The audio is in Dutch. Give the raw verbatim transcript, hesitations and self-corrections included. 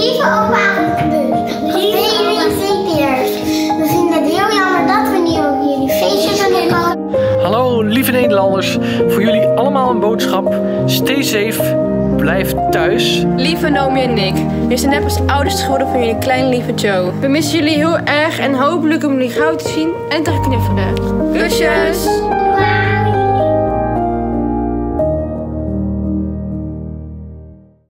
Lieve opa en bus. Lieve Peers. We vinden het heel jammer dat we niet op jullie feestje kunnen komen. Hallo lieve Nederlanders, voor jullie allemaal een boodschap. Stay safe, blijf thuis. Lieve Nomi en Nick, we zijn net als ouders geworden van jullie kleine lieve Joe. We missen jullie heel erg en hopelijk om jullie gauw te zien en te knuffelen. Kusjes!